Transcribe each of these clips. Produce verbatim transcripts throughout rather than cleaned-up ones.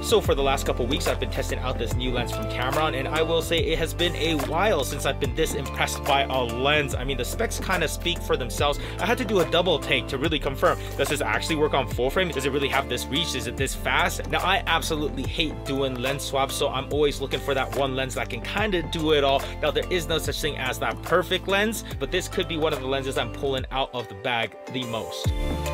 So for the last couple weeks, I've been testing out this new lens from Tamron, and I will say it has been a while since I've been this impressed by a lens. I mean, the specs kind of speak for themselves. I had to do a double take to really confirm, does this actually work on full frame? Does it really have this reach? Is it this fast? Now, I absolutely hate doing lens swaps, so I'm always looking for that one lens that can kind of do it all. Now, there is no such thing as that perfect lens, but this could be one of the lenses I'm pulling out of the bag the most.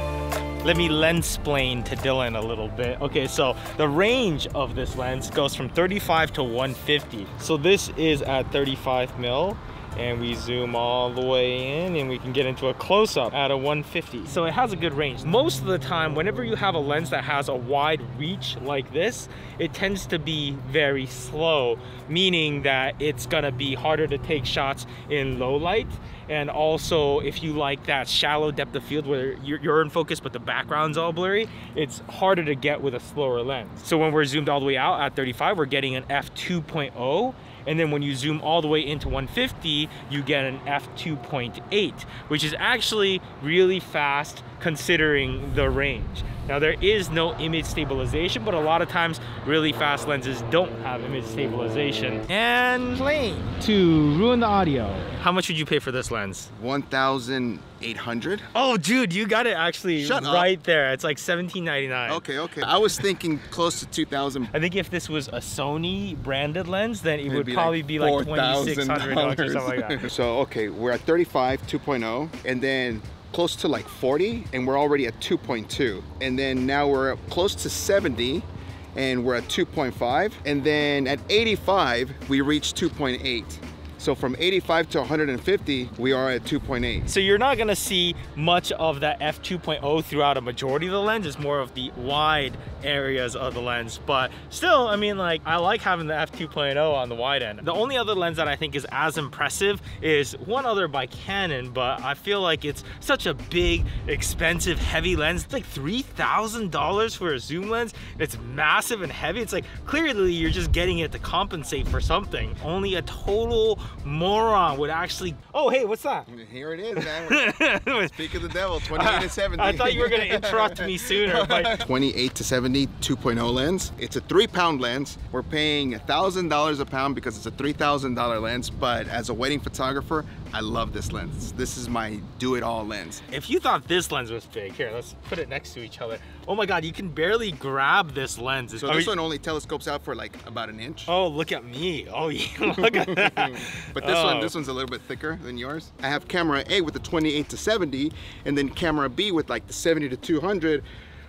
Let me lens-splain to Dylan a little bit. Okay, so the range of this lens goes from thirty-five to one fifty. So this is at thirty-five mil, and we zoom all the way in and we can get into a close-up at a one fifty. So it has a good range. Most of the time, whenever you have a lens that has a wide reach like this, it tends to be very slow, meaning that it's gonna be harder to take shots in low light. And also, if you like that shallow depth of field where you're, you're in focus but the background's all blurry, it's harder to get with a slower lens. So when we're zoomed all the way out at thirty-five, we're getting an f two point oh. And then when you zoom all the way into one fifty, you get an f two point eight, which is actually really fast considering the range. Now, there is no image stabilization, but a lot of times really fast lenses don't have image stabilization. And playing to ruin the audio. How much would you pay for this lens? one thousand eight hundred. Oh, dude, you got it actually Shut right up. there. It's like seventeen ninety-nine. Okay, okay. I was thinking close to two thousand. I think if this was a Sony branded lens, then it It'd would be probably like be like twenty-six hundred dollars or something like that. So, okay, we're at thirty-five two point oh, and then close to like forty, and we're already at two point two. And then now we're close to seventy, and we're at two point five. And then at eighty-five, we reach two point eight. So from eighty-five to one hundred fifty, we are at two point eight. So you're not gonna see much of that f two point oh throughout a majority of the lens. It's more of the wide areas of the lens. But still, I mean, like, I like having the f two point oh on the wide end. The only other lens that I think is as impressive is one other by Canon, but I feel like it's such a big, expensive, heavy lens. It's like three thousand dollars for a zoom lens. It's massive and heavy. It's like, clearly you're just getting it to compensate for something. Only a total moron would actually. Oh, hey, what's that? Here it is, man. Speak of the devil, twenty-eight to seventy. I thought you were gonna interrupt me sooner. But twenty-eight to seventy two point oh lens. It's a three pound lens. We're paying one thousand dollars a pound because it's a three thousand dollar lens, but as a wedding photographer, I love this lens. This is my do-it-all lens. If you thought this lens was big, here, let's put it next to each other. Oh my God, you can barely grab this lens. So this one only telescopes out for like about an inch. Oh, look at me. Oh yeah, look at that. But this oh. one, this one's a little bit thicker than yours. I have camera A with the twenty-eight to seventy, and then camera B with like the seventy to two hundred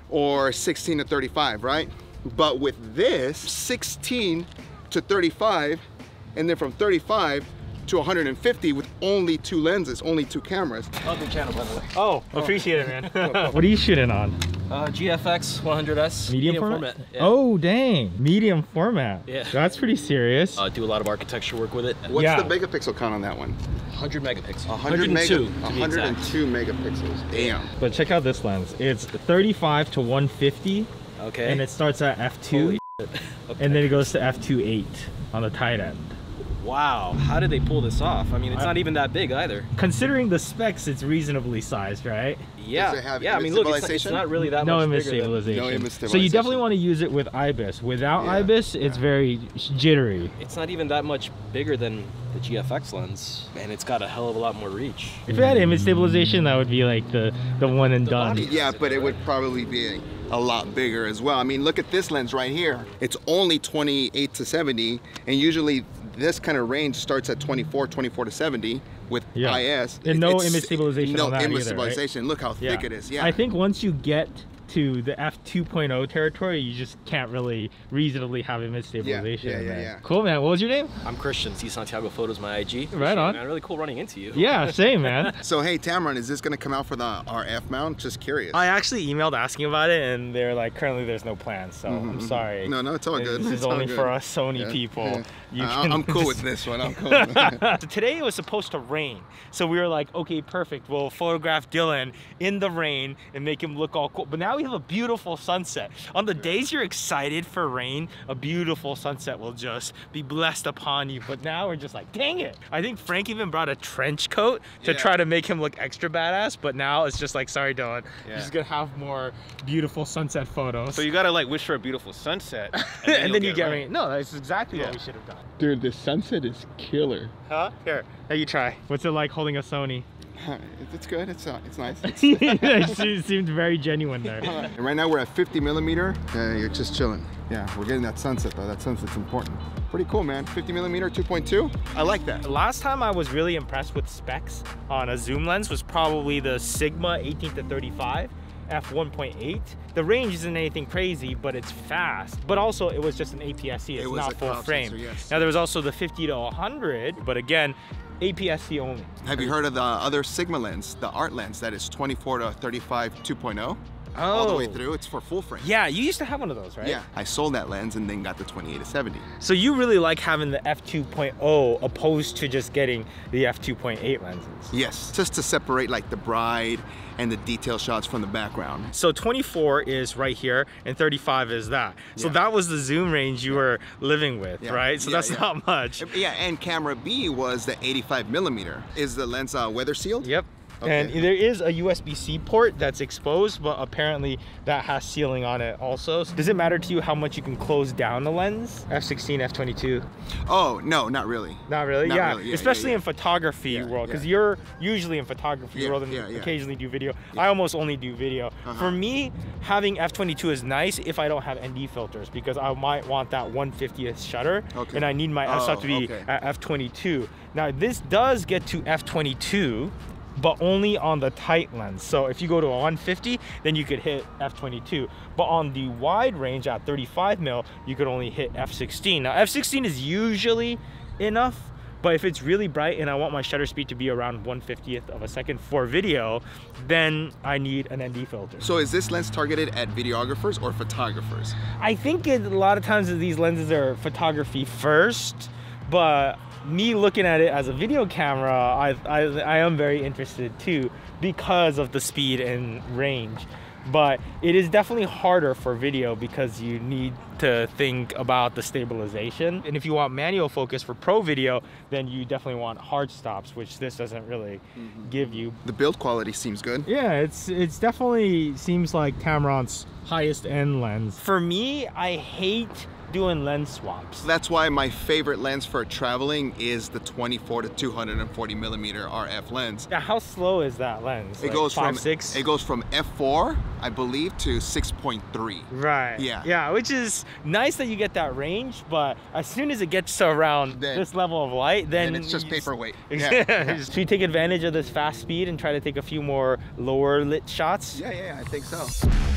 or sixteen to thirty-five, right? But with this, sixteen to thirty-five, and then from thirty-five to one hundred fifty with only two lenses, only two cameras. Love your channel, by the way. Oh, appreciate it, man. What are you shooting on? Uh, G F X one hundred S. Medium, medium format? format. Yeah. Oh, dang. Medium format. Yeah. That's pretty serious. Uh, do a lot of architecture work with it. What's yeah. the megapixel count on that one? one hundred megapixels. one hundred one hundred two, mega, one hundred two megapixels. Damn. But check out this lens. It's thirty-five to one fifty. Okay. And it starts at f two. Okay. And then it goes to f two point eight on the tight end. Wow, how did they pull this off? I mean, it's not even that big either. Considering the specs, it's reasonably sized, right? Yeah, Does it have yeah. I image mean, look, it's not, it's stabilization? not really that No much image bigger than- stabilization. No image So you stabilization. definitely want to use it with IBIS. Without Yeah, IBIS, it's yeah. very jittery. It's not even that much bigger than the G F X lens, and it's got a hell of a lot more reach. If it had image stabilization, that would be like the the one and The done. body- Yeah, but it would probably be a lot bigger as well. I mean, look at this lens right here. It's only twenty-eight to seventy, and usually this kind of range starts at twenty-four, twenty-four to seventy with Yeah. I S. And no It's- image stabilization No on that image either, stabilization. Look how Yeah. thick it is. Yeah. I think once you get to the f two point oh territory, you just can't really reasonably have image stabilization. yeah, in yeah, there. yeah. Cool, man. What was your name? I'm Christian. C Santiago Photos, my I G. Right on. Man, really cool running into you. Yeah, same, man. So hey, Tamron, is this gonna come out for the R F mount? Just curious. I actually emailed asking about it, and they're like, currently there's no plans, so Mhm, I'm mhm. sorry. No, no, it's all good. This is It's all only good. for us Sony Yeah, people. yeah. You Uh, can I'm cool with just- this one. I'm cool. With So today it was supposed to rain, so we were like, okay, perfect. We'll photograph Dylan in the rain and make him look all cool. But now we have a beautiful sunset. On the days you're excited for rain, a beautiful sunset will just be blessed upon you. But now we're just like, dang it. I think Frank even brought a trench coat to Yeah. try to make him look extra badass. But now it's just like, sorry, Dylan. Yeah. You're just gonna have more beautiful sunset photos. So you gotta like wish for a beautiful sunset, and and then, then, you get rain. No, that's exactly Yeah. what we should have done. Dude, the sunset is killer. Huh? Here, now you try. What's it like holding a Sony? It's good. It's uh, it's nice. It seemed very genuine there. And right now we're at fifty millimeter. Yeah, you're just chilling. Yeah, we're getting that sunset though. That sunset's important. Pretty cool, man. fifty millimeter, two point two. I like that. Last time I was really impressed with specs on a zoom lens was probably the Sigma eighteen to thirty-five. f one point eight. The range isn't anything crazy, but it's fast. But also, it was just an A P S C. It's It was not a full crop frame. sensor, yes. Now there was also the fifty to one hundred, but again, A P S C only. Have you heard of the other Sigma lens, the art lens that is twenty-four to thirty-five two point oh? Oh. All the way through. It's for full frame. Yeah, you used to have one of those, right? Yeah, I sold that lens and then got the twenty-eight to seventy. So you really like having the f two point oh opposed to just getting the f two point eight lenses. Yes, just to separate like the bride and the detail shots from the background. So twenty-four is right here and thirty-five is that. So Yeah. that was the zoom range you were living with, Yeah. right? So Yeah, that's yeah. not much. Yeah, and camera B was the eighty-five millimeter. Is the lens uh, weather sealed? Yep. Okay. And there is a U S B C port that's exposed, but apparently that has sealing on it also. Does it matter to you how much you can close down the lens? f sixteen, f twenty-two? Oh, no, not really. Not really? Not yeah. really, yeah, Especially yeah, yeah. in photography Yeah, world, because yeah. you're usually in photography Yeah, world and yeah, yeah. occasionally do video. I almost only do video. Uh-huh. For me, having f twenty-two is nice if I don't have N D filters, because I might want that one fiftieth shutter, Okay. and I need my f-stop Oh, to be okay. at f twenty-two. Now this does get to f twenty-two, but only on the tight lens. So if you go to a one fifty, then you could hit f twenty-two. But on the wide range at thirty-five mil, you could only hit f sixteen. Now f sixteen is usually enough, but if it's really bright and I want my shutter speed to be around one fiftieth of a second for video, then I need an N D filter. So is this lens targeted at videographers or photographers? I think it, a lot of times these lenses are photography first, but me looking at it as a video camera, I, I, I am very interested too because of the speed and range. But it is definitely harder for video because you need to think about the stabilization. And if you want manual focus for pro video, then you definitely want hard stops, which this doesn't really Mm-hmm. give you. The build quality seems good. Yeah, it's it's definitely seems like Tamron's highest end lens. For me, I hate doing lens swaps. That's why my favorite lens for traveling is the twenty-four to two forty millimeter R F lens. Yeah, how slow is that lens? It Like goes five, from six? it goes from f four, I believe, to six point three. Right. Yeah. Yeah, which is nice that you get that range, but as soon as it gets to around Then- this level of light, then And it's just you paperweight. Yeah. Yeah. Should we take advantage of this fast speed and try to take a few more lower lit shots? Yeah, yeah, I think so.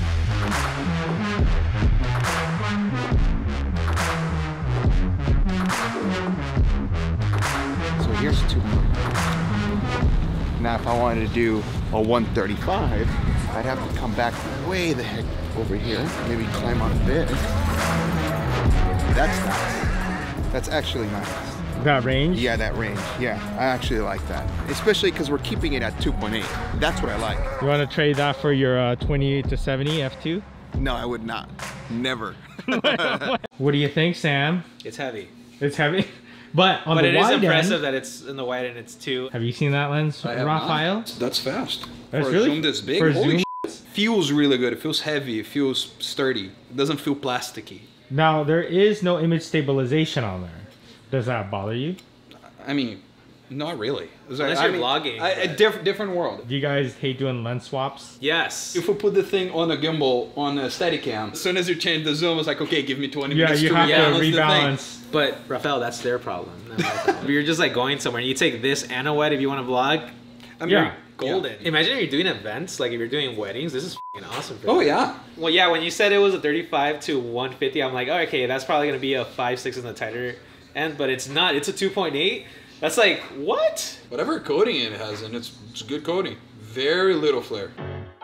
So here's two hundred. Now if I wanted to do a one thirty-five, I'd have to come back way the heck over here. Maybe climb on a bit. That's nice. That's actually nice. That range? Yeah, that range. Yeah, I actually like that. Especially because we're keeping it at two point eight. That's what I like. You want to trade that for your uh, twenty-eight to seventy f two? No, I would not. Never. What do you think, Sam? It's heavy, It's heavy. But on but the it is wide impressive end, that it's in the wide and it's two. have you seen that lens, I have Raphael? not. That's fast. That's for really- a zoom this big, for holy zoom? shit. Feels really good. It feels heavy. It feels sturdy. It doesn't feel plasticky. Now, there is no image stabilization on there. Does that bother you? I mean, not really. It's Unless I you're mean, vlogging, I- A but- diff different world. Do you guys hate doing lens swaps? Yes. If we put the thing on a gimbal on a Steadicam, as soon as you change the zoom, it's like, okay, give me twenty Yeah, minutes you to have to rebalance the thing. rebalance. But Rafael, that's their problem. not my problem. If you're just like going somewhere and you take this and a wet if you want to vlog, I mean, Yeah. golden. Imagine if you're doing events, like if you're doing weddings, this is f***ing awesome. For Oh that. yeah. Well, yeah, when you said it was a thirty-five to one fifty, I'm like, oh, okay, that's probably gonna be a five six in the tighter end, but it's not. It's a two point eight. That's like what? Whatever coating it has, and it's, it's good coating. Very little flare.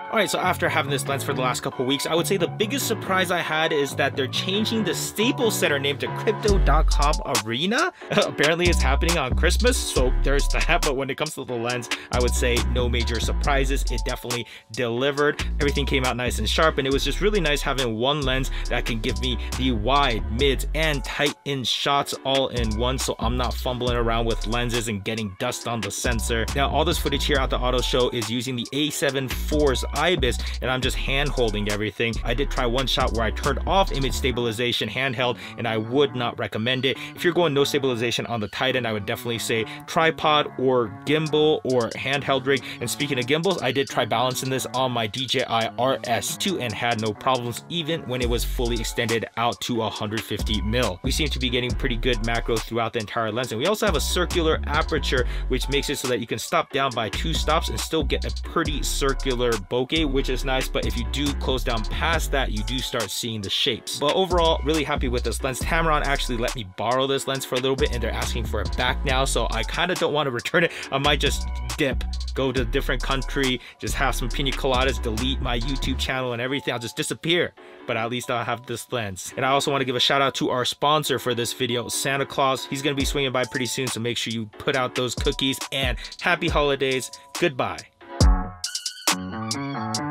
Alright, so after having this lens for the last couple weeks, I would say the biggest surprise I had is that they're changing the Staples Center name to Crypto dot com Arena. Apparently it's happening on Christmas, so there's that. But when it comes to the lens, I would say no major surprises. It definitely delivered. Everything came out nice and sharp, and it was just really nice having one lens that can give me the wide, mids, and tight-in shots all in one, so I'm not fumbling around with lenses and getting dust on the sensor. Now, all this footage here at the auto show is using the A seven four's IBIS, and I'm just hand holding everything. I did try one shot where I turned off image stabilization handheld, and I would not recommend it. If you're going no stabilization on the Titan, I would definitely say tripod or gimbal or handheld rig. And speaking of gimbals, I did try balancing this on my D J I R S two and had no problems even when it was fully extended out to one hundred fifty mil. We seem to be getting pretty good macro throughout the entire lens, and we also have a circular aperture, which makes it so that you can stop down by two stops and still get a pretty circular bokeh, which is nice. But if you do close down past that, you do start seeing the shapes. But overall, really happy with this lens. Tamron actually let me borrow this lens for a little bit, and they're asking for it back now, so I kind of don't want to return it. I might just dip, go to a different country, just have some pina coladas, delete my YouTube channel and everything. I'll just disappear, but at least I'll have this lens. And I also want to give a shout out to our sponsor for this video, Santa Claus. He's going to be swinging by pretty soon, so make sure you put out those cookies, and happy holidays. Goodbye.